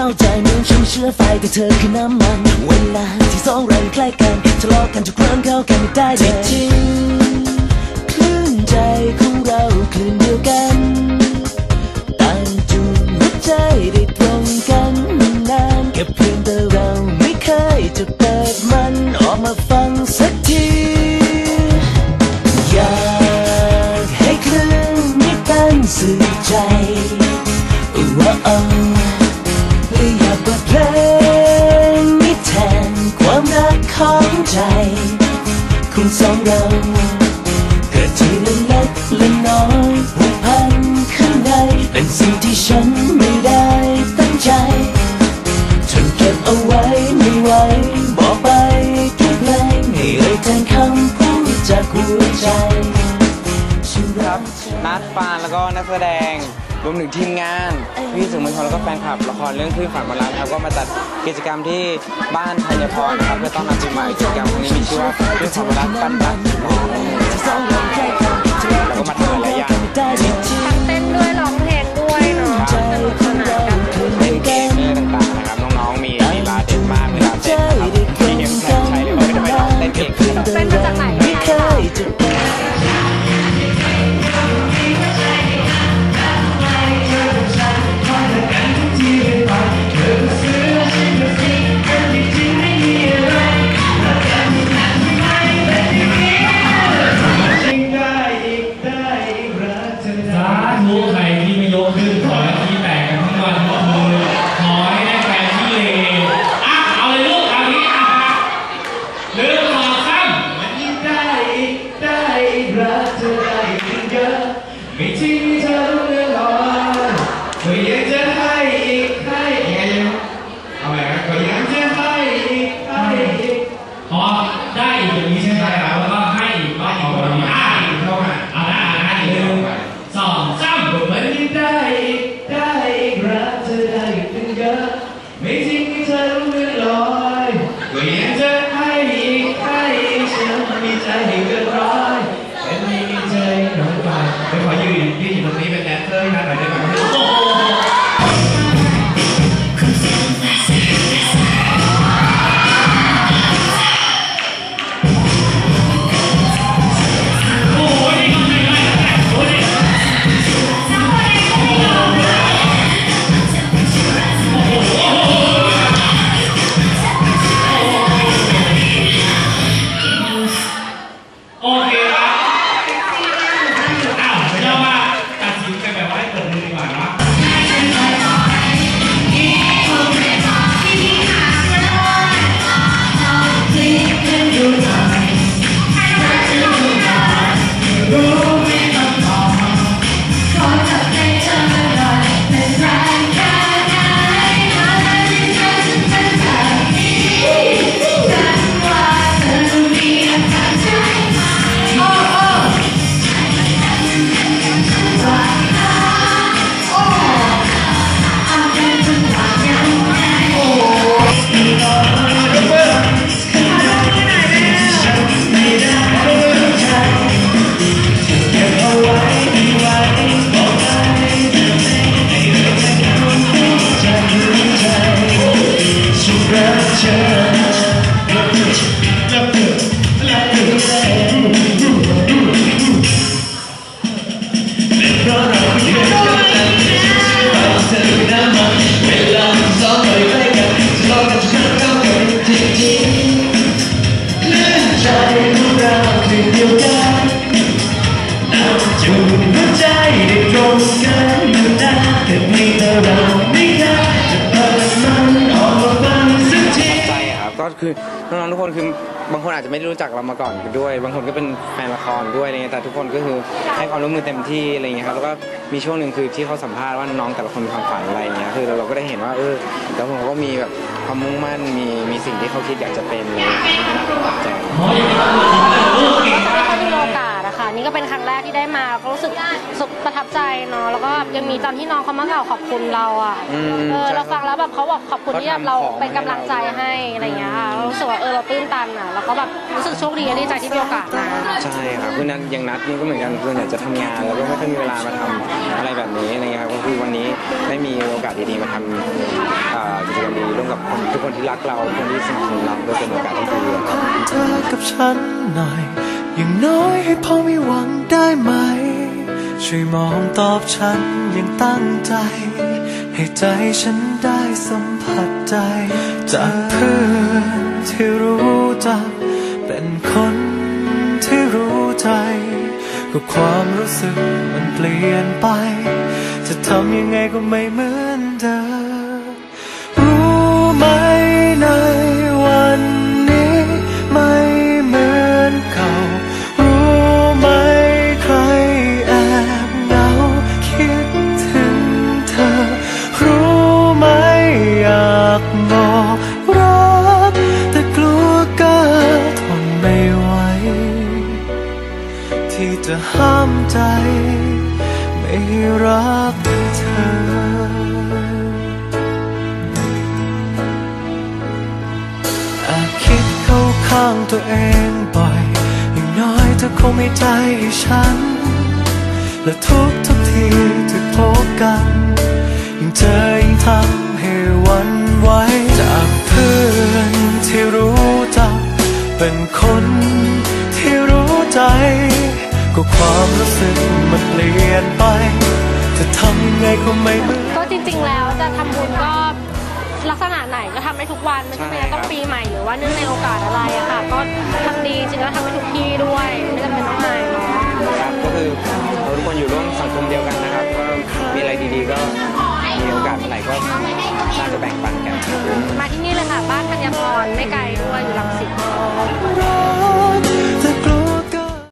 าใจเหมือนฉันเชื่อไฟกับเธอคือน้ำมันเวลาที่สองเราใกล้กันทะเลาะกันทุกครั้งเข้ากันไม่ได้เลยจริงคลื่นใจของเราคลื่นเดียวกันต่างจูนหัวใจได้ตรงกันนานแค่เพียงแต่เราไม่เคยจะเปิดมันออกมาฟังสักทีอยากให้คลื่นนี้เป็นสื่อใจและอยากเปิดเพลงนี้แทนความรักของใจของสองเราเกิดที่เล็กและน้อยผูกพันข้างในเป็นสิ่งที่ฉันไม่ได้ตั้งใจจนเก็บเอาไว้ไม่ไหวบอกไปทุกเพลงให้เอ่ยแทนคำพูดจากหัวใจครับนัดฟานแล้วก็นักแสดงรวมถึงทีมงานพี่สื่อมวลชนแล้วก็แฟนคลับละครเรื่องคลื่นฝันมาแล้วครับก็มาจัดกิจกรรมที่บ้านธัญพรนะครับเพื่อต้อนรับปีใหม่กิจกรรมครั้งนี้มีชื่อว่าคลื่นฝันมาแล้วปั้นรักน้องแล้วก็มาทำหลายอย่างทั้งเต้นด้วยร้องเพลงด้วยเนาะสนุกสนานกันเล่นเกมต่างๆนะครับน้องๆมีบาเด่นมากเวลาเต้นนะครับมีเกมแข่งใช้เลยว่าไม่ได้ไปเต้นเก่งเป็นมาจากไหนไม่จริงเธอรู้เรื่องหรอกก็ยังจะให้อีกให้เอาไงครับก็ยังจะให้อีกให้อีกพอได้อีกอย่างนี้ใช่ไหมครับแล้วก็ให้อีกก็อีกแบบนี้อีกเท่ากันให้อีก1 2 3ก็มันได้อีกได้อีกรักเธอได้อีกเป็นเยอะไม่จริงเธอรู้เรื่องหรอกก็ยังจะให้อีกให้อีกฉันมีใจให้เกินร้อยแต่ไม่มีใจน้อยไปไม่ขอยืนอยู่ตรงนี้เป็นแดนเซอร์นะหน่อยได้ไหมคือน้องๆทุกคนคือบางคนอาจจะไม่ได้รู้จักเรามาก่อนด้วยบางคนก็เป็นแฟนละครด้วยอะไรเงี้ยแต่ทุกคนก็คือให้ความร่วมมือเต็มที่อะไรเงี้ยครับแล้วก็มีช่วงหนึ่งคือที่เขาสัมภาษณ์ว่าน้องแต่ละคนมีความฝันอะไรเงี้ยคือเราก็ได้เห็นว่าแล้วผมก็มีแบบความมุ่งมั่นมีสิ่งที่เขาคิดอยากจะเป็นเลยใจถ้ามีโอกาสนะคะนี่ก็เป็นครั้งแรกที่ได้มาก็รู้สึกประทับใจใจเนาะแล้วก็ยังมีตอนที่น้องเขามากล่าวขอบคุณเราอ่ะเราฟังแล้วแบบเขาบอกขอบคุณที่เราเป็นกำลังใจให้อะไรอย่างเงี้ยเรารู้สึกว่าเราตื้นตันอ่ะแล้วก็แบบรู้สึกโชคดีและดีใจที่มีโอกาสมาใช่ครับคือนั้นอย่างนัดนี่ก็เหมือนกันคืออยากจะทำงานแล้วก็ไม่ค่อยมีเวลามาทำอะไรแบบนี้อะไรเงี้ยครับก็คือวันนี้ได้มีโอกาสดีๆมาทำกิจกรรมดีร่วมกับทุกคนที่รักเราคนที่สนับสนุนเราก็เป็นโอกาสที่ดีเธอกับฉันหน่อยอย่างน้อยให้พอมีหวังได้ไหมช่วยมองตอบฉันอย่างตั้งใจให้ใจฉันได้สัมผัสใจจากเพื่อนที่รู้จักเป็นคนที่รู้ใจก็ความรู้สึกมันเปลี่ยนไปจะทำยังไงก็ไม่เหมือนเดิมรู้ไหมในวันนี้ไม่เหมือนเก่ารู้ไหมใครแอบเหงาคิดถึงเธอรู้ไหมอยากบอกรักแต่กลัวก็ทนไม่ไหวที่จะห้ามใจไม่รักเธอคิดเข้าข้างตัวเองบ่อยอย่างน้อยเธอคงไม่ใจให้ฉันและทุกทีที่พบกันยิ่งเธอยิ่งทำให้หวั่นไหวจากเพื่อนที่รู้จักเป็นคนที่รู้ใจก็ความรู้สึกมันเปลี่ยนไปจะทำยังไงก็ไม่เหมือนก็จริงๆแล้วจะทำบุญก็ลักษณะไหนก็ทำได้ทุกวันไม่ใช่ต้องปีใหม่หรือว่าเนื่องในโอกาสอะไรอะค่ะก็ทำดีจริงๆแล้วทำให้ทุกที่ด้วยไม่จำเป็นต้องมาเนาะครับก็คือเราทุกคนอยู่ร่วมสังคมเดียวกันนะครับก็มีอะไรดีๆก็มีโอกาสเมื่อไหร่ก็น่าจะแบ่งปันกัน